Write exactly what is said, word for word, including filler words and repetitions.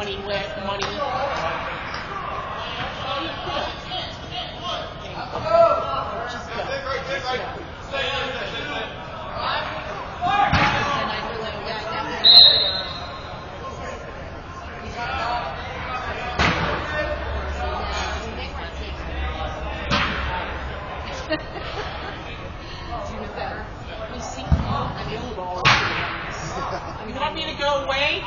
money with money. Just go. Just go. You want me to go away?